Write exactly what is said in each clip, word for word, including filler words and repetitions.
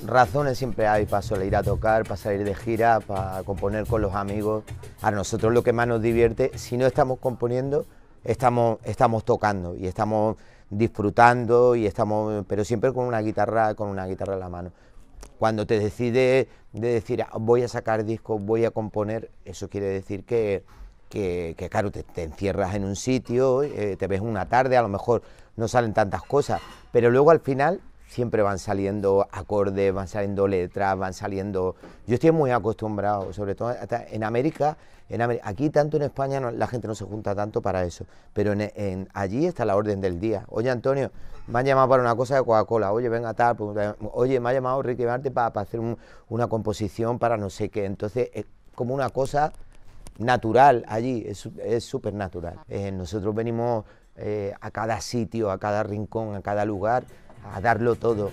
razones siempre hay para salir a tocar, para salir de gira, para componer con los amigos. A nosotros lo que más nos divierte, si no estamos componiendo, estamos, estamos tocando y estamos disfrutando, y estamos, pero siempre con una guitarra, con una guitarra en la mano. Cuando te decides de decir voy a sacar discos, voy a componer, eso quiere decir que, que, que claro, te, te encierras en un sitio, eh, te ves una tarde, a lo mejor no salen tantas cosas, pero luego al final siempre van saliendo acordes, van saliendo letras, van saliendo... Yo estoy muy acostumbrado, sobre todo en América, en América, aquí tanto en España no, la gente no se junta tanto para eso, pero en, en, allí está la orden del día. Oye, Antonio, me han llamado para una cosa de Coca-Cola, oye, venga tal, pues, oye, me ha llamado Ricky Martin para, para hacer un, una composición para no sé qué, entonces es como una cosa natural allí, es súper natural. Eh, nosotros venimos eh, a cada sitio, a cada rincón, a cada lugar, a darlo todo.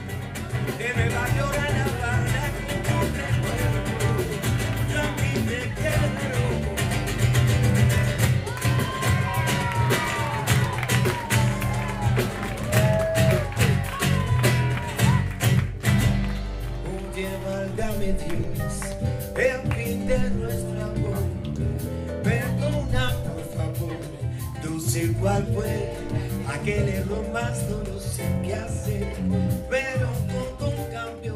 El fin de nuestro amor, perdona por favor, no sé cuál fue aquel error más duro, sé qué hacer, pero todo cambió.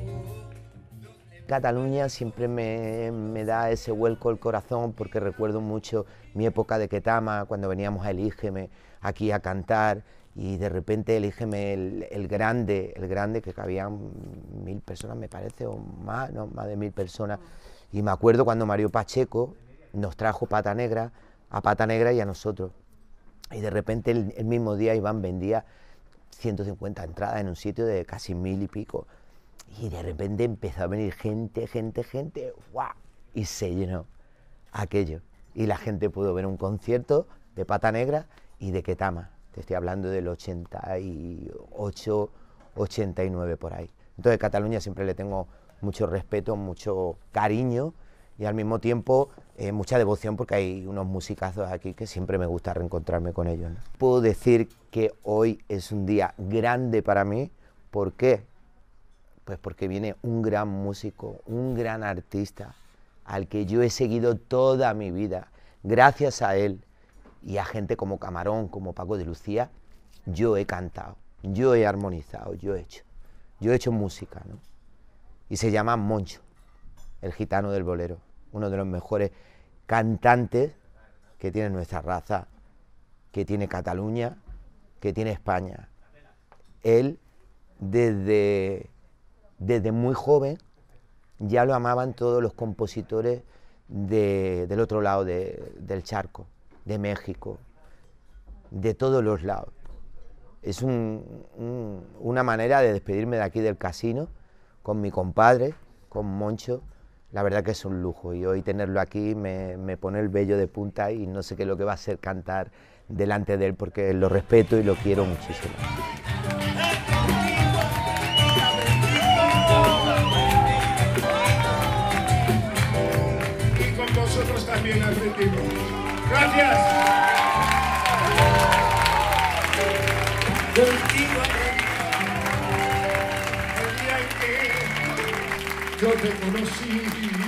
Cataluña siempre me, me da ese vuelco al corazón, porque recuerdo mucho mi época de Ketama, cuando veníamos a Elígeme aquí a cantar, y de repente Elígeme el, el grande, el grande que cabían mil personas me parece, o más, no, más de mil personas, y me acuerdo cuando Mario Pacheco nos trajo Pata Negra, a Pata Negra y a nosotros, y de repente el, el mismo día Iván vendía ciento cincuenta entradas en un sitio de casi mil y pico, y de repente empezó a venir gente, gente, gente, ¡guau! Y se llenó aquello, y la gente pudo ver un concierto de Pata Negra y de Ketama. Te estoy hablando del ochenta y ocho, ochenta y nueve por ahí. Entonces Cataluña siempre le tengo mucho respeto, mucho cariño y al mismo tiempo eh, mucha devoción, porque hay unos musicazos aquí que siempre me gusta reencontrarme con ellos, ¿no? Puedo decir que hoy es un día grande para mí. ¿Por qué? Pues porque viene un gran músico, un gran artista al que yo he seguido toda mi vida. Gracias a él y a gente como Camarón, como Paco de Lucía, yo he cantado, yo he armonizado, yo he hecho, yo he hecho música, ¿no? Y se llama Moncho, el gitano del bolero, uno de los mejores cantantes que tiene nuestra raza, que tiene Cataluña, que tiene España. Él, desde, desde muy joven, ya lo amaban todos los compositores de, del otro lado de, del charco, de México, de todos los lados. Es un, un, una manera de despedirme de aquí del casino, con mi compadre, con Moncho. La verdad que es un lujo, y hoy tenerlo aquí me, me pone el vello de punta, y no sé qué es lo que va a ser cantar delante de él, porque lo respeto y lo quiero muchísimo. Y con vosotros también al ritmo. Gracias. Contigo el día en que yo te conocí.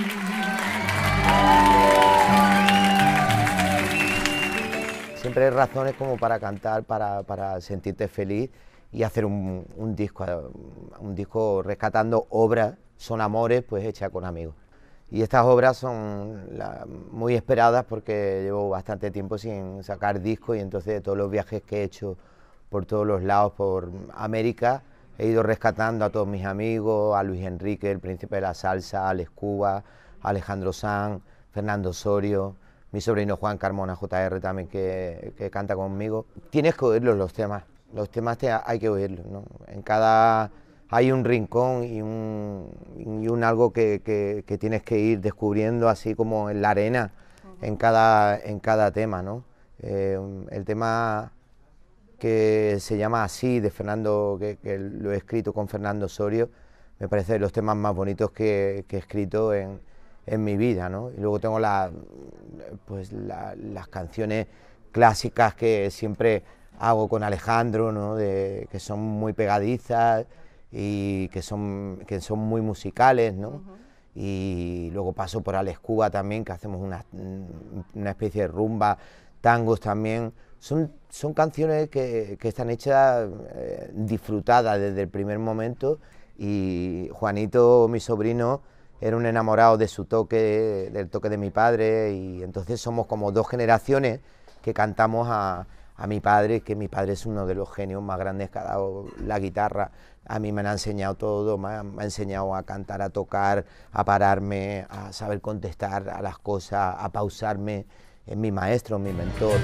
Siempre hay razones como para cantar, para, para sentirte feliz y hacer un, un disco, un disco rescatando obras, son amores, pues hechas con amigos. Y estas obras son la, muy esperadas, porque llevo bastante tiempo sin sacar discos, y entonces de todos los viajes que he hecho por todos los lados, por América, he ido rescatando a todos mis amigos, a Luis Enrique, el príncipe de la salsa, a Alex Cuba, a Alejandro Sanz, Fernando Osorio, mi sobrino Juan Carmona, J R también, que, que canta conmigo. Tienes que oírlos los temas, los temas te, hay que oírlos, ¿no? En cada... hay un rincón y un, y un algo que, que, que tienes que ir descubriendo, así como en la arena, uh-huh. en, cada, en cada tema, ¿no? Eh, el tema que se llama Así, de Fernando, que, que lo he escrito con Fernando Osorio, me parece de los temas más bonitos que, que he escrito en, en mi vida, ¿no? Y luego tengo la, pues la, las canciones clásicas que siempre hago con Alejandro, ¿no? De, que son muy pegadizas, y que son, que son muy musicales, ¿no? Uh-huh. Y luego paso por Alex Cuba también, que hacemos una, una especie de rumba, tangos también. Son, son canciones que, que están hechas, eh, disfrutadas desde el primer momento, y Juanito, mi sobrino, era un enamorado de su toque, del toque de mi padre, y entonces somos como dos generaciones que cantamos a, a mi padre, que mi padre es uno de los genios más grandes que ha dado la guitarra. A mí me ha enseñado todo, me ha, me ha enseñado a cantar, a tocar, a pararme, a saber contestar a las cosas, a pausarme. Es mi maestro, mi mentor.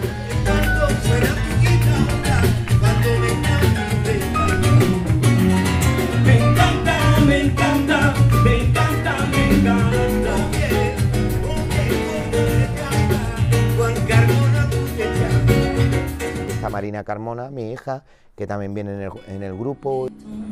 Me encanta, me encanta, me encanta, me encanta. Juan Carmona, está Marina Carmona, mi hija, que también viene en el, en el grupo.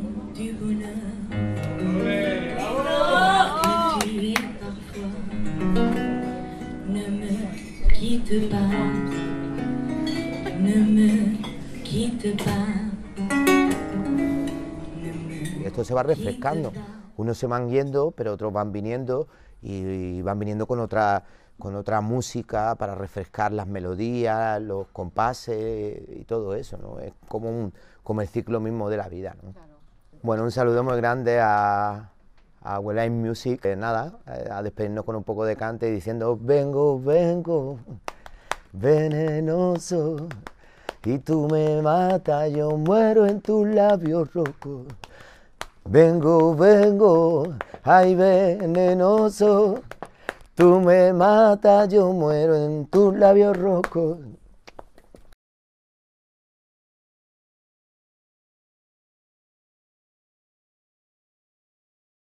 Y esto se va refrescando. Unos se van yendo, pero otros van viniendo, y van viniendo con otra, con otra música para refrescar las melodías, los compases y todo eso, ¿no? Es como, un, como el ciclo mismo de la vida, ¿no? Claro. Bueno, un saludo muy grande a, a Wellline Music. Eh, nada, a despedirnos con un poco de cante diciendo: vengo, vengo, venenoso, y tú me matas, yo muero en tus labios rojos. Vengo, vengo, ay venenoso, tú me matas, yo muero en tus labios rojos.